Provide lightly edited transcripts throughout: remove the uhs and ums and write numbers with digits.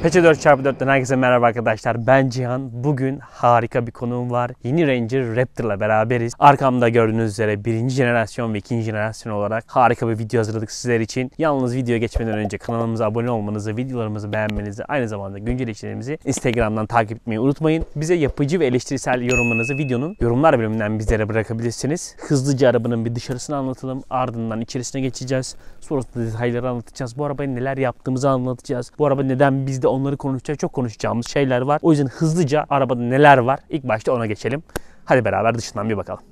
PC4x4'ten herkese merhaba arkadaşlar. Ben Cihan. Bugün harika bir konuğum var. Yeni Ranger Raptor'la beraberiz. Arkamda gördüğünüz üzere birinci jenerasyon ve ikinci jenerasyon olarak harika bir video hazırladık sizler için. Yalnız videoya geçmeden önce kanalımıza abone olmanızı, videolarımızı beğenmenizi, aynı zamanda güncel içeriklerimizi Instagram'dan takip etmeyi unutmayın. Bize yapıcı ve eleştirisel yorumlarınızı videonun yorumlar bölümünden bizlere bırakabilirsiniz. Hızlıca arabanın bir dışarısını anlatalım. Ardından içerisine geçeceğiz. Sonrasında detayları anlatacağız. Bu arabaya neler yaptığımızı anlatacağız. Bu araba neden bizde, onları konuşacağız. Çok konuşacağımız şeyler var. O yüzden hızlıca arabada neler var İlk başta ona geçelim. Hadi beraber dışından bir bakalım.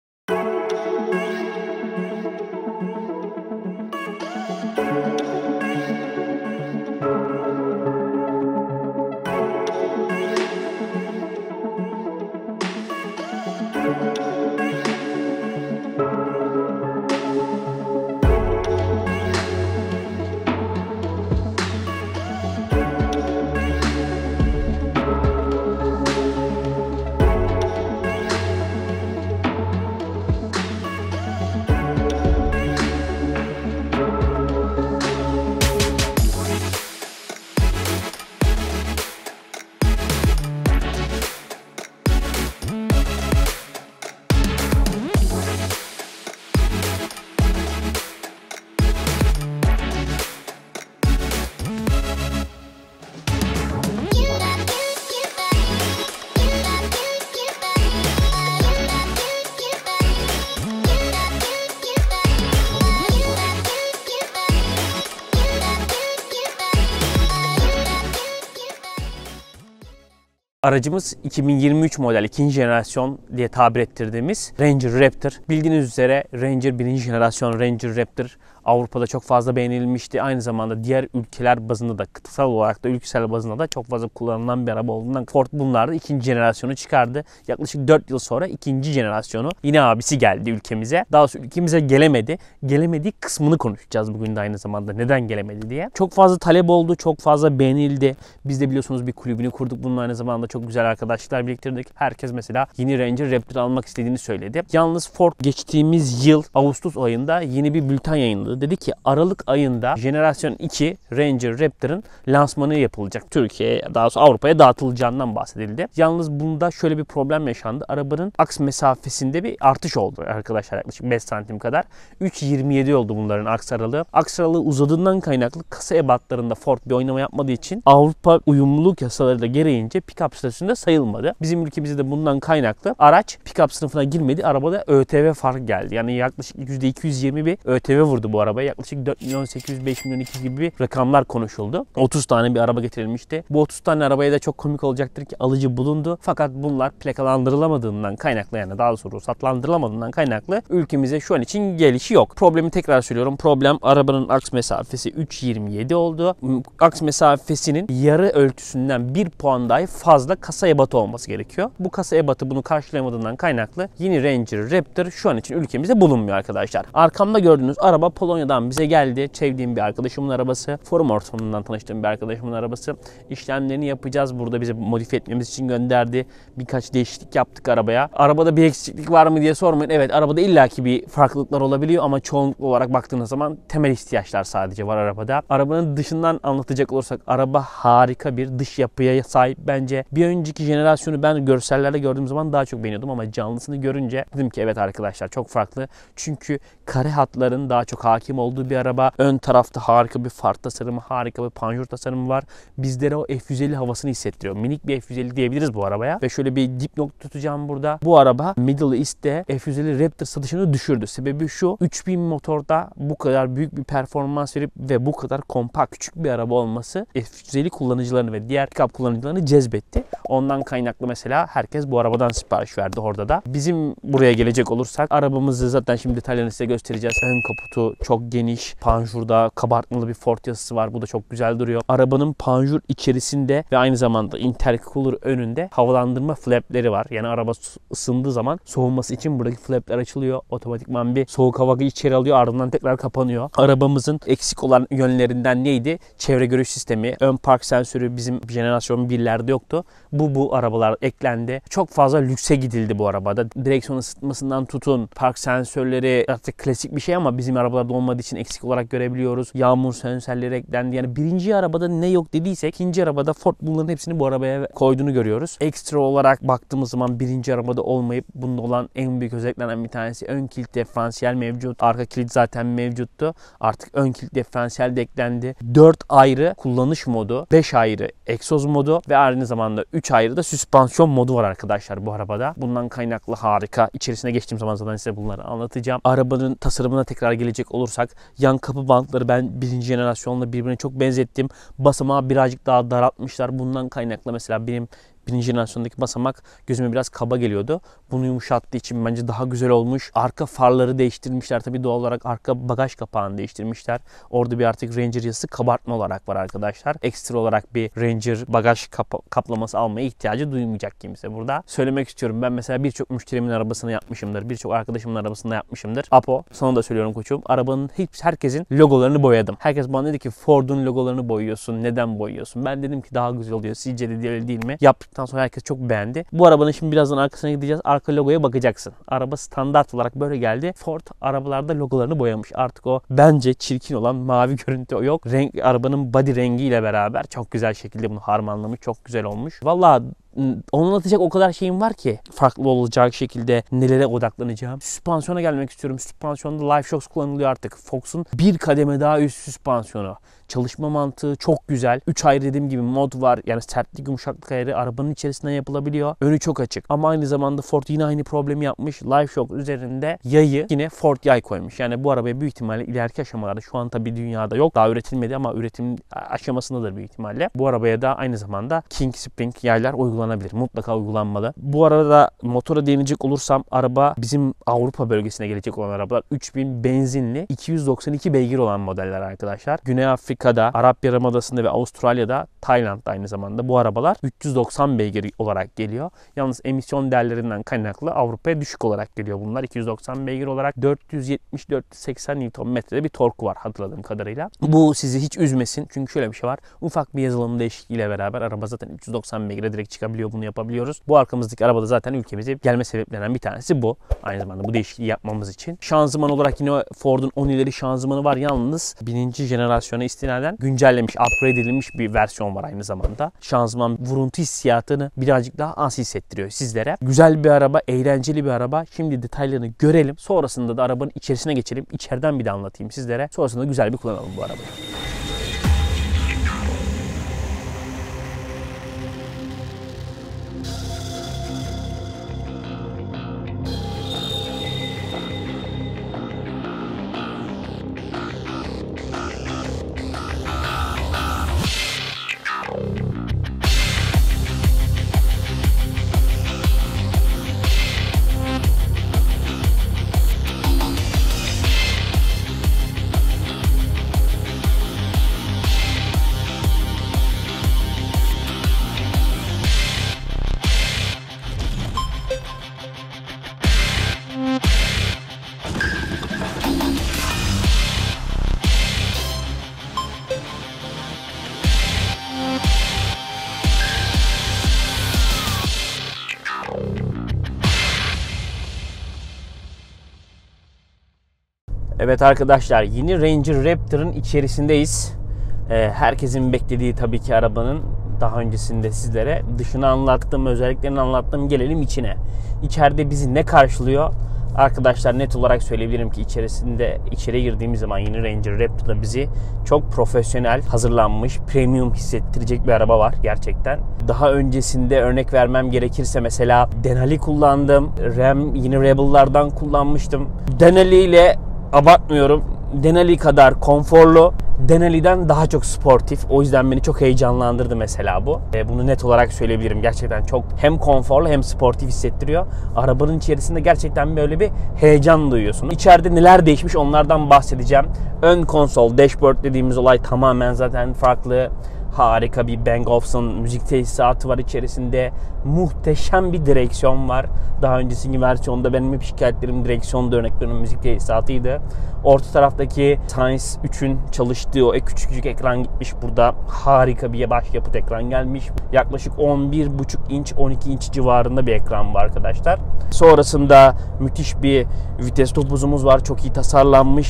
Aracımız 2023 model ikinci jenerasyon diye tabir ettirdiğimiz Ranger Raptor. Bildiğiniz üzere Ranger birinci jenerasyon Ranger Raptor Avrupa'da çok fazla beğenilmişti. Aynı zamanda diğer ülkeler bazında da, kıtasal olarak da ülkesel bazında da çok fazla kullanılan bir araba olduğundan Ford bunlarda ikinci jenerasyonu çıkardı. Yaklaşık 4 yıl sonra ikinci jenerasyonu yine abisi geldi ülkemize. Daha doğrusu ülkemize gelemedi. Gelemediği kısmını konuşacağız bugün de aynı zamanda. Neden gelemedi diye. Çok fazla talep oldu. Çok fazla beğenildi. Biz de biliyorsunuz bir kulübünü kurduk. Bunun aynı zamanda çok güzel arkadaşlar biriktirdik. Herkes mesela yeni Ranger Raptor almak istediğini söyledi. Yalnız Ford geçtiğimiz yıl Ağustos ayında yeni bir bülten yayınladı. Dedi ki Aralık ayında jenerasyon 2 Ranger Raptor'ın lansmanı yapılacak. Türkiye'ye, daha doğrusu Avrupa'ya dağıtılacağından bahsedildi. Yalnız bunda şöyle bir problem yaşandı. Arabanın aks mesafesinde bir artış oldu arkadaşlar, yaklaşık 5 santim kadar. 3.27 oldu bunların aks aralığı. Aks aralığı uzadığından kaynaklı kasa ebatlarında Ford bir oynama yapmadığı için Avrupa uyumluluk yasaları da gereğince pick-up statüsünde sayılmadı. Bizim ülkemizde de bundan kaynaklı araç pick-up sınıfına girmedi. Arabada ÖTV farkı geldi. Yani yaklaşık %220 bir ÖTV vurdu bu arabaya. Yaklaşık 4 milyon 800, 5 milyon 200 gibi rakamlar konuşuldu. 30 tane bir araba getirilmişti. Bu 30 tane arabaya da çok komik olacaktır ki alıcı bulundu. Fakat bunlar plakalandırılamadığından kaynaklı, yani daha doğrusu ruhsatlandırılamadığından kaynaklı ülkemize şu an için gelişi yok. Problemi tekrar söylüyorum. Problem arabanın aks mesafesi 3.27 oldu. Aks mesafesinin yarı ölçüsünden 1 puan dahi fazla kasa ebatı olması gerekiyor. Bu kasa ebatı bunu karşılayamadığından kaynaklı yeni Ranger Raptor şu an için ülkemizde bulunmuyor arkadaşlar. Arkamda gördüğünüz araba Polonya'dan bize geldi. Sevdiğim bir arkadaşımın arabası. Forum ortamından tanıştığım bir arkadaşımın arabası. İşlemlerini yapacağız. Burada bize modifiye etmemiz için gönderdi. Birkaç değişiklik yaptık arabaya. Arabada bir eksiklik var mı diye sormayın. Evet, arabada illaki bir farklılıklar olabiliyor ama çoğunlukla olarak baktığınız zaman temel ihtiyaçlar sadece var arabada. Arabanın dışından anlatacak olursak araba harika bir dış yapıya sahip bence. Bir önceki jenerasyonu ben görsellerde gördüğüm zaman daha çok beğeniyordum ama canlısını görünce dedim ki evet arkadaşlar, çok farklı. Çünkü kare hatların daha çok hakim olduğu bir araba. Ön tarafta harika bir far tasarımı, harika bir panjur tasarımı var. Bizlere o F150 havasını hissettiriyor. Minik bir F150 diyebiliriz bu arabaya. Ve şöyle bir dipnot tutacağım burada. Bu araba Middle East'te F150 Raptor satışını düşürdü. Sebebi şu: 3000 motorda bu kadar büyük bir performans verip ve bu kadar kompakt küçük bir araba olması F150 kullanıcılarını ve diğer pick-up kullanıcılarını cezbetti. Ondan kaynaklı mesela herkes bu arabadan sipariş verdi orada da. Bizim buraya gelecek olursak arabamızı zaten şimdi detaylarını size göstereceğiz. Ön kaputu çok geniş. Panjurda kabartmalı bir Ford yazısı var. Bu da çok güzel duruyor. Arabanın panjur içerisinde ve aynı zamanda intercooler önünde havalandırma flapleri var. Yani araba ısındığı zaman soğuması için buradaki flapler açılıyor. Otomatikman bir soğuk hava içeri alıyor, ardından tekrar kapanıyor. Arabamızın eksik olan yönlerinden neydi? Çevre görüş sistemi, ön park sensörü bizim jenerasyon 1'lerde yoktu. Bu arabalar eklendi. Çok fazla lükse gidildi bu arabada. Direksiyon ısıtmasından tutun, park sensörleri artık klasik bir şey ama bizim arabalarda olmadığı için eksik olarak görebiliyoruz. Yağmur sensörleri eklendi. Yani birinci arabada ne yok dediysek ikinci arabada Ford bunların hepsini bu arabaya koyduğunu görüyoruz. Ekstra olarak baktığımız zaman birinci arabada olmayıp bunda olan en büyük özelliklerden bir tanesi ön kilit diferansiyel mevcut. Arka kilit zaten mevcuttu. Artık ön kilit diferansiyel de eklendi. 4 ayrı kullanış modu, 5 ayrı egzoz modu ve aynı zamanda 3 ayrı da süspansiyon modu var arkadaşlar bu arabada. Bundan kaynaklı harika. İçerisine geçtiğim zaman zaten size bunları anlatacağım. Arabanın tasarımına tekrar gelecek olursak yan kapı bantları ben birinci jenerasyonla birbirine çok benzettim. Basamağı birazcık daha daraltmışlar. Bundan kaynaklı mesela benim birinci jenerasyondaki basamak gözüme biraz kaba geliyordu. Bunu yumuşattığı için bence daha güzel olmuş. Arka farları değiştirmişler. Tabii doğal olarak arka bagaj kapağını değiştirmişler. Orada bir artık Ranger yazısı kabartma olarak var arkadaşlar. Ekstra olarak bir Ranger bagaj kaplaması almaya ihtiyacı duymayacak kimse burada. Söylemek istiyorum. Ben mesela birçok müşterimin arabasını yapmışımdır. Birçok arkadaşımın arabasını da yapmışımdır. Apo, sana da söylüyorum koçum. Arabanın herkesin logolarını boyadım. Herkes bana dedi ki Ford'un logolarını boyuyorsun. Neden boyuyorsun? Ben dedim ki daha güzel oluyor. Sizce de öyle değil mi? Yaptıktan sonra herkes çok beğendi. Bu arabanın şimdi birazdan arkasına gideceğiz. Arka logoya bakacaksın. Araba standart olarak böyle geldi. Ford arabalarda logolarını boyamış. Artık o bence çirkin olan mavi görüntü yok. Arabanın body rengiyle beraber çok güzel şekilde bunu harmanlamış. Çok güzel olmuş. Vallahi anlatacak o kadar şeyim var ki farklı olacak şekilde nelere odaklanacağım. Süspansiyona gelmek istiyorum. Süspansiyonda LifeShocks kullanılıyor artık. Fox'un bir kademe daha üst süspansiyonu. Çalışma mantığı çok güzel. 3 ayrı dediğim gibi mod var. Yani sertlik, yumuşaklık ayarı arabanın içerisinden yapılabiliyor. Önü çok açık. Ama aynı zamanda Ford yine aynı problemi yapmış. LifeShocks üzerinde yayı yine Ford yay koymuş. Yani bu arabaya büyük ihtimalle ileriki aşamalarda şu an tabii dünyada yok. Daha üretilmedi ama üretim aşamasındadır büyük ihtimalle. Bu arabaya da aynı zamanda King Spring yaylar uygulanabilir. Mutlaka uygulanmalı. Bu arada motora değinecek olursam araba bizim Avrupa bölgesine gelecek olan arabalar 3000 benzinli 292 beygir olan modeller arkadaşlar. Güney Afrika'da, Arap Yarımadası'nda ve Avustralya'da, Tayland'da aynı zamanda bu arabalar 390 beygir olarak geliyor. Yalnız emisyon değerlerinden kaynaklı Avrupa'ya düşük olarak geliyor bunlar. 290 beygir olarak 470-480 Nm'de bir torku var hatırladığım kadarıyla. Bu sizi hiç üzmesin. Çünkü şöyle bir şey var. Ufak bir yazılım değişikliğiyle beraber araba zaten 390 beygire direkt çıkabiliyor. Bunu yapabiliyoruz. Bu arkamızdaki arabada zaten ülkemize gelme sebeplerinden bir tanesi bu. Aynı zamanda bu değişikliği yapmamız için. Şanzıman olarak yine Ford'un 10 ileri şanzımanı var. Yalnız birinci jenerasyona istinaden güncellemiş, upgrade edilmiş bir versiyon var aynı zamanda. Şanzıman vuruntu hissiyatını birazcık daha az hissettiriyor sizlere. Güzel bir araba, eğlenceli bir araba. Şimdi detaylarını görelim. Sonrasında da arabanın içerisine geçelim. İçeriden bir de anlatayım sizlere. Sonrasında güzel bir kullanalım bu arabayı. Evet arkadaşlar, yeni Ranger Raptor'ın içerisindeyiz. Herkesin beklediği tabii ki arabanın daha öncesinde sizlere dışını anlattım, özelliklerini anlattım. Gelelim içine. İçeride bizi ne karşılıyor? Arkadaşlar net olarak söyleyebilirim ki içeri girdiğimiz zaman yeni Ranger Raptor'da bizi çok profesyonel hazırlanmış, premium hissettirecek bir araba var gerçekten. Daha öncesinde örnek vermem gerekirse mesela Denali kullandım. Yine Rebel'lardan kullanmıştım. Denali ile abartmıyorum, Denali kadar konforlu, Denali'den daha çok sportif. O yüzden beni çok heyecanlandırdı mesela bu. Bunu net olarak söyleyebilirim. Gerçekten çok hem konforlu hem sportif hissettiriyor. Arabanın içerisinde gerçekten böyle bir heyecan duyuyorsun. İçeride neler değişmiş onlardan bahsedeceğim. Ön konsol, dashboard dediğimiz olay tamamen zaten farklı. Harika bir Bang & Olufsen müzik tesisatı var içerisinde. Muhteşem bir direksiyon var. Daha önceki versiyonda benim hep şikayetlerim direksiyonda örneklerim müzik tesisatıydı. Orta taraftaki Science 3'ün çalıştığı o küçücük ekran gitmiş. Burada harika bir başyapıt ekran gelmiş. Yaklaşık 11,5 inç 12 inç civarında bir ekran var arkadaşlar. Sonrasında müthiş bir vites topuzumuz var. Çok iyi tasarlanmış.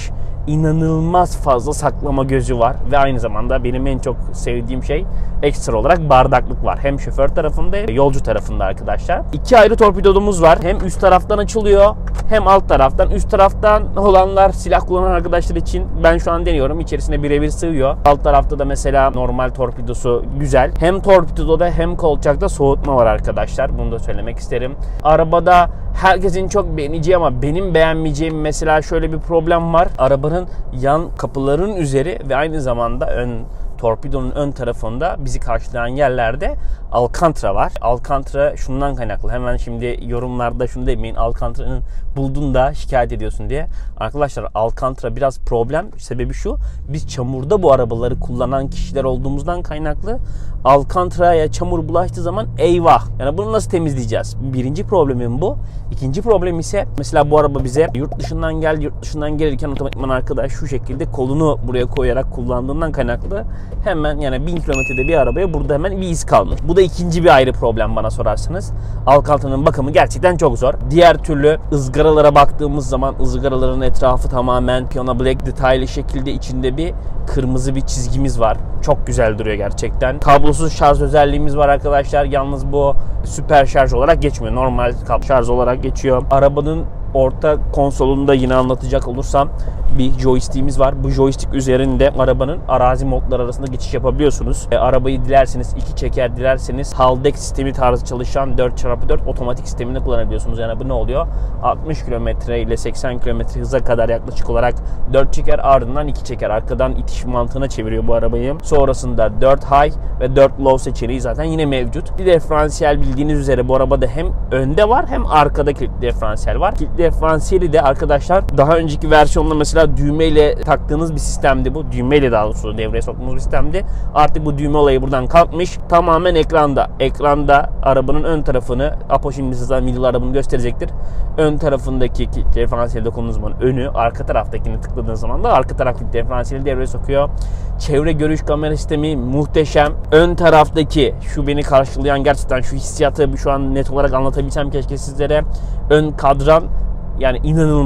inanılmaz fazla saklama gözü var ve aynı zamanda benim en çok sevdiğim şey ekstra olarak bardaklık var. Hem şoför tarafında hem yolcu tarafında arkadaşlar. İki ayrı torpidomuz var. Hem üst taraftan açılıyor hem alt taraftan. Üst taraftan olanlar, silah kullanan arkadaşlar için ben şu an deniyorum. İçerisine birebir sığıyor. Alt tarafta da mesela normal torpidosu güzel. Hem torpidoda hem kolçakta soğutma var arkadaşlar. Bunu da söylemek isterim. Arabada herkesin çok beğeneceği ama benim beğenmeyeceğim mesela şöyle bir problem var. Arabanın yan kapıların üzeri ve aynı zamanda torpidonun ön tarafında bizi karşılayan yerlerde Alcantara var. Alcantara şundan kaynaklı. Hemen şimdi yorumlarda şunu demeyin. Alcantara'nın buldun da şikayet ediyorsun diye. Arkadaşlar Alcantara biraz problem. Sebebi şu. Biz çamurda bu arabaları kullanan kişiler olduğumuzdan kaynaklı Alcantara'ya çamur bulaştığı zaman eyvah. Yani bunu nasıl temizleyeceğiz? Birinci problemim bu. İkinci problem ise mesela bu araba bize yurt dışından gelirken otomatikman arkadaş şu şekilde kolunu buraya koyarak kullandığından kaynaklı hemen yani 1000 kilometrede bir arabaya burada hemen bir iz kalmış. Bu da ikinci bir ayrı problem bana sorarsanız. Alcantara'nın bakımı gerçekten çok zor. Diğer türlü ızgaralara baktığımız zaman ızgaraların etrafı tamamen Piano Black detaylı şekilde içinde bir kırmızı bir çizgimiz var. Çok güzel duruyor gerçekten. Kablosuz şarj özelliğimiz var arkadaşlar. Yalnız bu süper şarj olarak geçmiyor. Normal şarj olarak geçiyor. Arabanın orta konsolunda yine anlatacak olursam bir joystick'imiz var. Bu joystick üzerinde arabanın arazi modları arasında geçiş yapabiliyorsunuz. Arabayı dilerseniz 2 çeker, dilerseniz Haldex sistemi tarzı çalışan 4x4 otomatik sistemini kullanabiliyorsunuz. Yani bu ne oluyor? 60 km ile 80 km hıza kadar yaklaşık olarak 4 çeker, ardından 2 çeker. Arkadan itiş mantığına çeviriyor bu arabayı. Sonrasında 4 high ve 4 low seçeneği zaten yine mevcut. Bir diferansiyel bildiğiniz üzere bu arabada hem önde var hem arkada kilitli diferansiyel var. Kilitli diferansiyeli de arkadaşlar daha önceki versiyonda mesela düğmeyle taktığınız bir sistemdi bu. Düğmeyle daha doğrusu devreye soktuğumuz bir sistemdi. Artık bu düğme olayı buradan kalkmış. Tamamen ekranda. Ekranda arabanın ön tarafını, Apo şimdi size videolarda bunu gösterecektir. Ön tarafındaki kilitli diferansiyeli dokunduğunuz zaman önü, arka taraftakini tıkladığınız zaman da arka taraf kilitli diferansiyeli devreye sokuyor. Çevre görüş kamera sistemi muhteşem. Ön taraftaki şu beni karşılayan gerçekten şu hissiyatı şu an net olarak anlatabilsem keşke sizlere. Ön kadran yani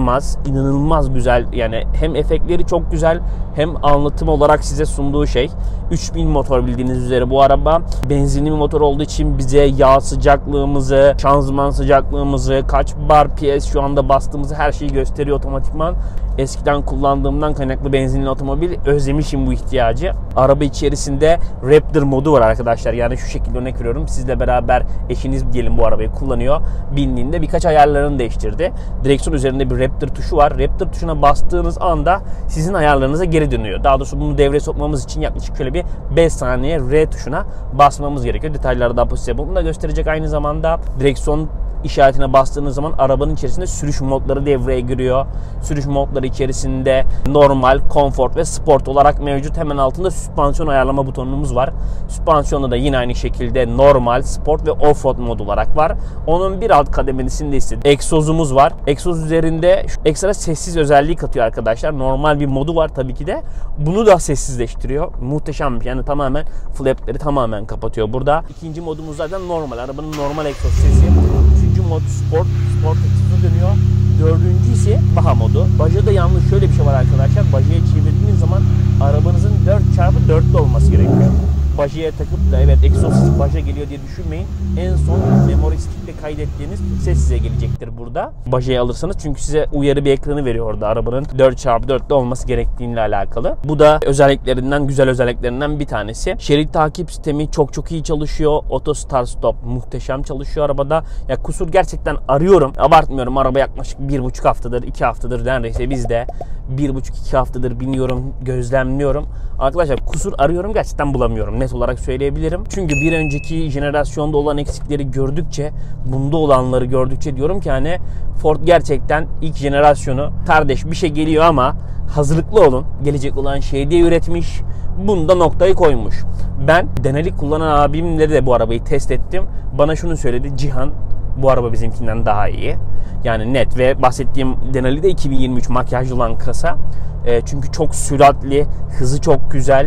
inanılmaz güzel. Yani hem efektleri çok güzel hem anlatım olarak size sunduğu şey. 3000 motor bildiğiniz üzere bu araba. Benzinli bir motor olduğu için bize yağ sıcaklığımızı, şanzıman sıcaklığımızı, kaç bar PS şu anda bastığımızı her şeyi gösteriyor otomatikman. Eskiden kullandığımdan kaynaklı benzinli otomobil özlemişim bu ihtiyacı. Araba içerisinde Raptor modu var arkadaşlar. Yani şu şekilde örnek veriyorum. Sizle beraber eşiniz diyelim bu arabayı kullanıyor. Bindiğinde birkaç ayarlarını değiştirdi. Direksiyon üzerinde bir Raptor tuşu var. Raptor tuşuna bastığınız anda sizin ayarlarınıza geri dönüyor. Daha doğrusu bunu devreye sokmamız için yaklaşık şöyle bir 5 saniye R tuşuna basmamız gerekiyor. Detayları daha size bunu da gösterecek. Aynı zamanda direksiyon işaretine bastığınız zaman arabanın içerisinde sürüş modları devreye giriyor. Sürüş modları içerisinde normal, konfor ve sport olarak mevcut. Hemen altında süspansiyon ayarlama butonumuz var. Süspansiyonda da yine aynı şekilde normal, sport ve offroad mod olarak var. Onun bir alt kademesinde ise egzozumuz var. Egzoz üzerinde ekstra sessiz özelliği katıyor arkadaşlar. Normal bir modu var tabii ki de. Bunu da sessizleştiriyor. Muhteşem. Yani tamamen flapleri tamamen kapatıyor burada. İkinci modumuz zaten normal. Arabanın normal egzoz sesi. Üçüncü mod sport egzozu dönüyor. Dördüncü ise baha modu. Bajada yalnız şöyle bir şey var arkadaşlar. Bajaya çevirdiğiniz zaman arabanızın 4x4'lü olması gerekiyor. Bajaya takıp da evet egzoz baja geliyor diye düşünmeyin. En son memory stick'te kaydettiğiniz ses size gelecektir burada. Bajaya alırsanız çünkü size uyarı bir ekranı veriyor orada arabanın 4x4'lü olması gerektiğiyle alakalı. Bu da güzel özelliklerinden bir tanesi. Şerit takip sistemi çok iyi çalışıyor. Auto start stop muhteşem çalışıyor arabada. Ya kusur gerçekten arıyorum. Abartmıyorum, araba yaklaşık 1,5 haftadır 2 haftadır neredeyse biz de 1,5-2 haftadır biniyorum, gözlemliyorum. Arkadaşlar kusur arıyorum, gerçekten bulamıyorum. Net olarak söyleyebilirim. Çünkü bir önceki jenerasyonda olan eksikleri gördükçe, bunda olanları gördükçe diyorum ki hani Ford gerçekten ilk jenerasyonu kardeş bir şey geliyor ama hazırlıklı olun. Gelecek olan şeyi diye üretmiş. Bunda noktayı koymuş. Ben denelik kullanan abimle de bu arabayı test ettim. Bana şunu söyledi. Cihan, bu araba bizimkinden daha iyi. Yani net ve bahsettiğim Denali de 2023 makyajlı olan kasa. Çünkü çok süratli, hızı çok güzel.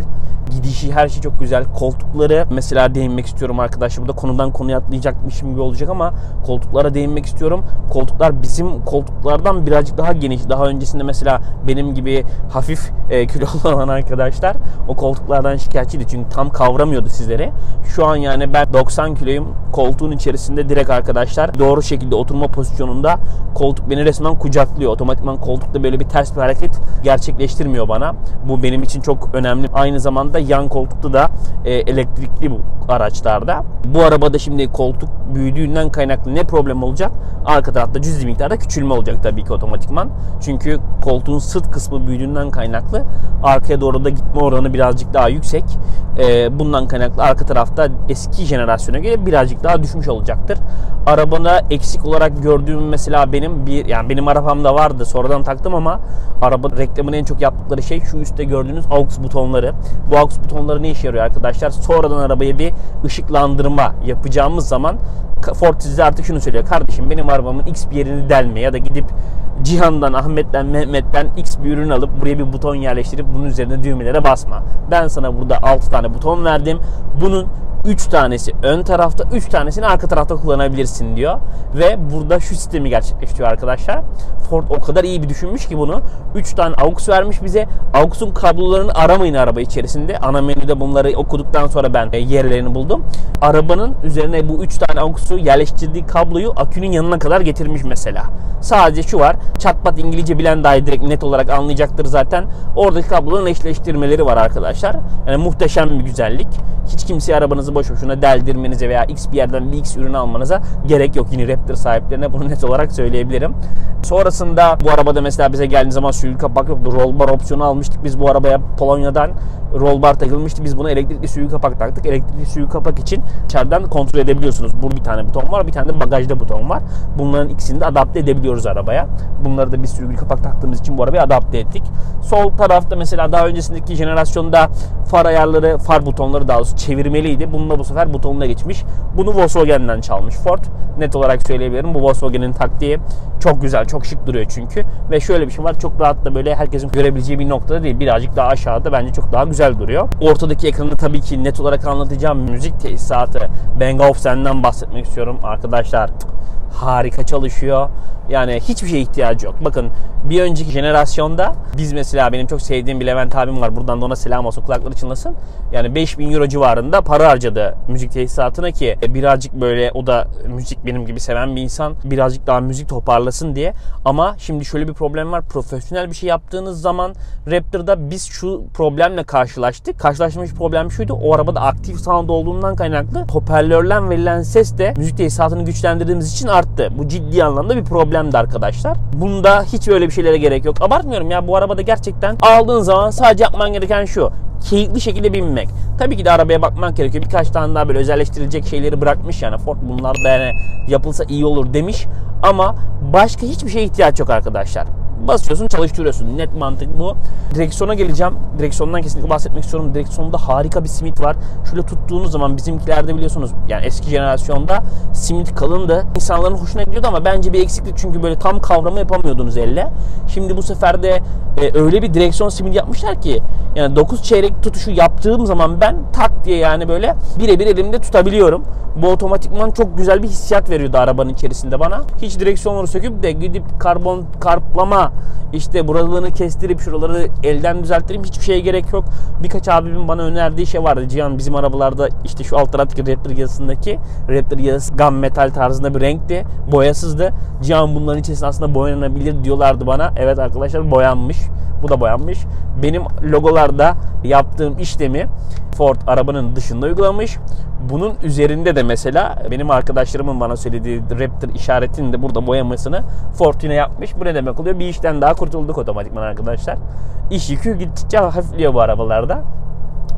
Gidişi, her şey çok güzel. Koltukları mesela değinmek istiyorum arkadaşlar. Burada konudan konuya atlayacakmışım gibi olacak ama koltuklara değinmek istiyorum. Koltuklar bizim koltuklardan birazcık daha geniş. Daha öncesinde mesela benim gibi hafif kilolu olan arkadaşlar o koltuklardan şikayetçiydi. Çünkü tam kavramıyordu sizleri. Şu an yani ben 90 kiloyum. Koltuğun içerisinde direkt arkadaşlar doğru şekilde oturma pozisyonunda koltuk beni resmen kucaklıyor. Otomatikman koltukta böyle bir ters bir hareket gerçekleştirmiyor bana. Bu benim için çok önemli. Aynı zamanda yan koltukta da elektrikli bu araçlarda. Bu arabada şimdi koltuk büyüdüğünden kaynaklı ne problem olacak? Arka tarafta cüzi miktarda küçülme olacak tabii ki otomatikman. Çünkü koltuğun sırt kısmı büyüdüğünden kaynaklı arkaya doğru da gitme oranı birazcık daha yüksek. Bundan kaynaklı arka tarafta eski jenerasyona göre birazcık daha düşmüş olacaktır. Arabada eksik olarak gördüğüm mesela benim arabamda vardı, sonradan taktım ama araba reklamını en çok yaptıkları şey şu üstte gördüğünüz aux butonları. Bu aux butonları ne işe yarıyor arkadaşlar? Sonradan arabaya bir ışıklandırma yapacağımız zaman Ford size artık şunu söylüyor: kardeşim, benim arabamın X bir yerini delme ya da gidip Cihan'dan, Ahmet'ten, Mehmet'ten X bir ürün alıp buraya bir buton yerleştirip bunun üzerine düğmelere basma. Ben sana burada 6 tane buton verdim. Bunun 3 tanesi ön tarafta, 3 tanesini arka tarafta kullanabilirsin diyor. Ve burada şu sistemi gerçekleştiriyor arkadaşlar. Ford o kadar iyi bir düşünmüş ki bunu. 3 tane AUX vermiş bize. AUX'un kablolarını aramayın araba içerisinde. Ana menüde bunları okuduktan sonra ben yerlerini buldum. Arabanın üzerine bu 3 tane AUX'u yerleştirdiği kabloyu akünün yanına kadar getirmiş mesela. Sadece şu var. Çatpat İngilizce bilen dahi direkt net olarak anlayacaktır zaten. Oradaki kabloların eşleştirmeleri var arkadaşlar. Yani muhteşem bir güzellik. Hiç kimseye arabanızı boş boşuna deldirmenize veya X bir yerden bir X ürünü almanıza gerek yok. Yine Raptor sahiplerine bunu net olarak söyleyebilirim. Sonrasında bu arabada mesela bize geldiği zaman sürgü kapak yoktu. Roll bar opsiyonu almıştık biz bu arabaya Polonya'dan. Roll bar takılmıştı. Biz buna elektrikli sürgü kapak taktık. Elektrikli sürgü kapak için içeriden kontrol edebiliyorsunuz. Burada bir tane buton var. Bir tane de bagajda buton var. Bunların ikisini de adapte edebiliyoruz arabaya. Bunları da biz sürgü kapak taktığımız için bu arabayı adapte ettik. Sol tarafta mesela daha öncesindeki jenerasyonda far ayarları, far butonları daha doğrusu çevirmeliydi. Bununla bu sefer butonuna geçmiş. Bunu Volkswagen'den çalmış Ford. Net olarak söyleyebilirim. Bu Volkswagen'in taktiği çok güzel, çok şık duruyor çünkü. Ve şöyle bir şey var. Çok rahat da böyle herkesin görebileceği bir noktada değil. Birazcık daha aşağıda, bence çok daha güzel duruyor. Ortadaki ekranı tabii ki net olarak anlatacağım. Müzik tesisatı Bang Olufsen'den bahsetmek istiyorum arkadaşlar. Harika çalışıyor. Yani hiçbir şeye ihtiyacı yok. Bakın, bir önceki jenerasyonda biz mesela, benim çok sevdiğim bir Levent abim var. Buradan da ona selam olsun, kulakları çınlasın. Yani 5000 euro civarında para harcadı müzik tesisatına ki birazcık böyle, o da müzik benim gibi seven bir insan, birazcık daha müzik toparlasın diye. Ama şimdi şöyle bir problem var. Profesyonel bir şey yaptığınız zaman Raptor'da biz şu problemle karşılaştık. Karşılaştığımız problem şuydu: o arabada aktif sound olduğundan kaynaklı hoparlörden verilen ses de müzik tesisatını güçlendirdiğimiz için arttı. Bu ciddi anlamda bir problemdi arkadaşlar. Bunda hiç öyle bir şeylere gerek yok. Abartmıyorum ya, bu arabada gerçekten aldığın zaman sadece yapman gereken şu: keyifli şekilde binmek. Tabii ki de arabaya bakmak gerekiyor. Birkaç tane daha böyle özelleştirilecek şeyleri bırakmış yani Ford. Bunlar da yani yapılsa iyi olur demiş. Ama başka hiçbir şeye ihtiyaç yok arkadaşlar. Basıyorsun, çalıştırıyorsun. Net mantık bu. Direksiyona geleceğim. Direksiyondan kesinlikle bahsetmek istiyorum. Direksiyonda harika bir simit var. Şöyle tuttuğunuz zaman, bizimkilerde biliyorsunuz yani eski jenerasyonda simit kalındı. İnsanların hoşuna gidiyordu ama bence bir eksiklik, çünkü böyle tam kavrama yapamıyordunuz elle. Şimdi bu sefer de öyle bir direksiyon simidi yapmışlar ki yani 9 çeyrek tutuşu yaptığım zaman ben tak diye yani böyle birebir elimde tutabiliyorum. Bu otomatikman çok güzel bir hissiyat veriyordu arabanın içerisinde bana. Hiç direksiyonları söküp de gidip karbon karplama, işte buralarını kestirip şuraları elden düzelttireyim, hiçbir şeye gerek yok. Birkaç abimin bana önerdiği şey vardı. Cihan, bizim arabalarda işte şu alt taraftaki Raptor yazısındaki, Raptor yazısı gunmetal tarzında bir renkti. Boyasızdı. Cihan, bunların içerisinde aslında boyanabilir diyorlardı bana. Evet arkadaşlar, boyanmış. Bu da boyanmış. Benim logolarda yaptığım işlemi Ford arabanın dışında uygulamış. Bunun üzerinde de mesela benim arkadaşlarımın bana söylediği Raptor işaretini de burada boyamasını Ford yine yapmış. Bu ne demek oluyor? Bir işten daha kurtulduk otomatikman arkadaşlar. İş yükü gittikçe hafifliyor bu arabalarda.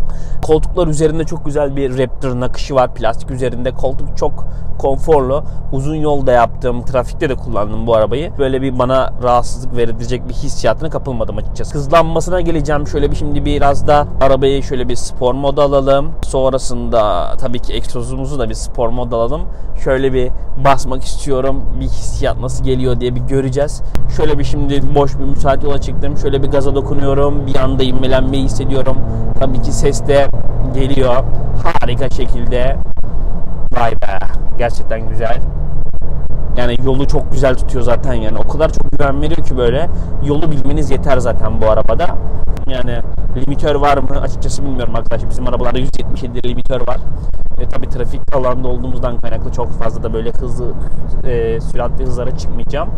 Koltuklar üzerinde çok güzel bir Raptor nakışı var. Plastik üzerinde. Koltuk çok konforlu. Uzun yolda yaptım. Trafikte de kullandım bu arabayı. Böyle bir bana rahatsızlık verecek bir hissiyatına kapılmadım açıkçası. Hızlanmasına geleceğim. Şöyle bir şimdi biraz da arabayı şöyle bir spor moda alalım. Sonrasında tabii ki egzozumuzu da bir spor moda alalım. Şöyle bir basmak istiyorum. Bir hissiyat nasıl geliyor diye bir göreceğiz. Şöyle bir şimdi boş bir müsait yola çıktım. Şöyle bir gaza dokunuyorum. Bir anda ivmelenmeyi hissediyorum. Tabii ki ses de geliyor. Harika şekilde. Vay be. Gerçekten güzel. Yani yolu çok güzel tutuyor zaten yani. O kadar çok güven veriyor ki böyle. Yolu bilmeniz yeter zaten bu arabada. Yani limitör var mı? Açıkçası bilmiyorum arkadaşlar. Bizim arabalarda 177 limitör var. Tabii trafik alanda olduğumuzdan kaynaklı çok fazla da böyle hızlı süratli hızlara çıkmayacağım.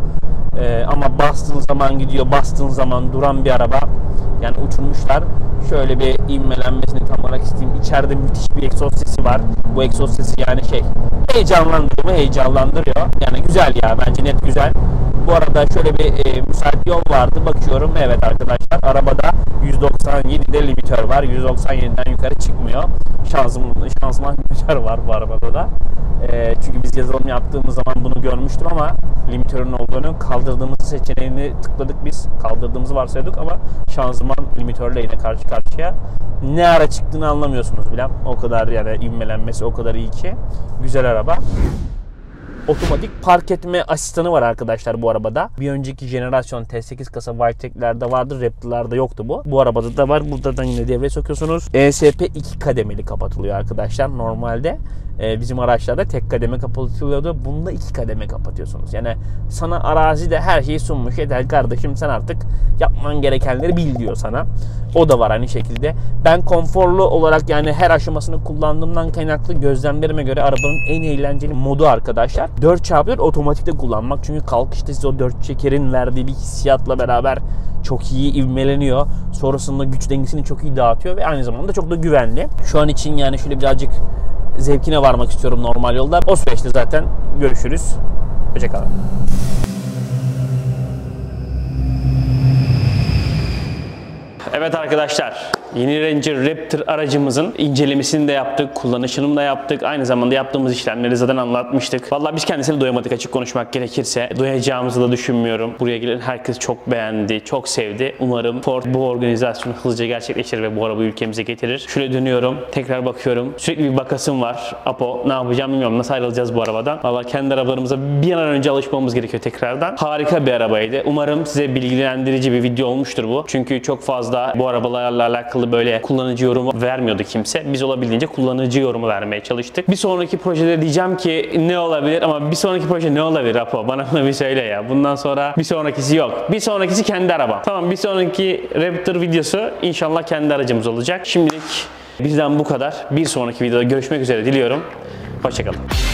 Ama bastığın zaman gidiyor, bastığın zaman duran bir araba. Yani uçurmuşlar. Şöyle bir ivmelenmesini tam olarak isteyeyim. İçeride müthiş bir egzoz sesi var. Bu egzoz sesi yani heyecanlandırıyor. Yani güzel ya, bence net güzel. Bu arada şöyle bir müsait yol vardı. Bakıyorum, evet arkadaşlar, arabada 197'de limitör var. 197'den yukarı çıkmıyor. Şanzıman limitör var bu arabada da. Çünkü biz yazılım yaptığımız zaman bunu görmüştüm ama limitörün olduğunu, kaldırdığımız seçeneğini tıkladık biz. Kaldırdığımızı varsaydık ama şanzıman limitörle yine karşı karşıya. Ne ara çıktığını anlamıyorsunuz bile. O kadar yani ivmelenmesi o kadar iyi ki. Güzel araba. Otomatik park etme asistanı var arkadaşlar bu arabada. Bir önceki jenerasyon T8 kasa Wildtrak'lerde vardı. Raptor'larda yoktu bu. Bu arabada da var. Buradan yine devreye sokuyorsunuz. ESP 2 kademeli kapatılıyor arkadaşlar normalde. Bizim araçlarda tek kademe kapatılıyordu. Bunda 2 kademe kapatıyorsunuz. Yani sana arazide her şeyi sunmuş. Yeter kardeşim, sen artık yapman gerekenleri bil diyor sana. O da var aynı şekilde. Ben konforlu olarak yani her aşamasını kullandığımdan kaynaklı gözlemlerime göre arabanın en eğlenceli modu arkadaşlar 4x4 otomatikte kullanmak. Çünkü kalkışta size o 4 çekerin verdiği bir hissiyatla beraber çok iyi ivmeleniyor. Sonrasında güç dengesini çok iyi dağıtıyor ve aynı zamanda çok da güvenli. Şu an için yani şöyle birazcık zevkine varmak istiyorum normal yolda. O süreçte zaten görüşürüz. Hoşçakalın. Evet arkadaşlar, yeni Ranger Raptor aracımızın incelemesini de yaptık, kullanışını da yaptık. Aynı zamanda yaptığımız işlemleri zaten anlatmıştık. Vallahi biz kendisini doyamadık, açık konuşmak gerekirse. Doyacağımızı da düşünmüyorum. Buraya gelen herkes çok beğendi, çok sevdi. Umarım Ford bu organizasyonu hızlıca gerçekleştirir ve bu arabayı ülkemize getirir. Şöyle dönüyorum, tekrar bakıyorum. Sürekli bir bakasım var. Apo, ne yapacağım bilmiyorum. Nasıl ayrılacağız bu arabadan? Vallahi kendi arabalarımıza bir an önce alışmamız gerekiyor tekrardan. Harika bir arabaydı. Umarım size bilgilendirici bir video olmuştur bu. Çünkü çok fazla bu arabalarla alakalı böyle kullanıcı yorumu vermiyordu kimse. Biz olabildiğince kullanıcı yorumu vermeye çalıştık. Bir sonraki projede diyeceğim ki ne olabilir, ama bir sonraki proje ne olabilir Apo? Bana bunu bir söyle ya. Bundan sonra bir sonrakisi yok. Bir sonrakisi kendi araba. Tamam, bir sonraki Raptor videosu inşallah kendi aracımız olacak. Şimdilik bizden bu kadar. Bir sonraki videoda görüşmek üzere diliyorum. Hoşçakalın.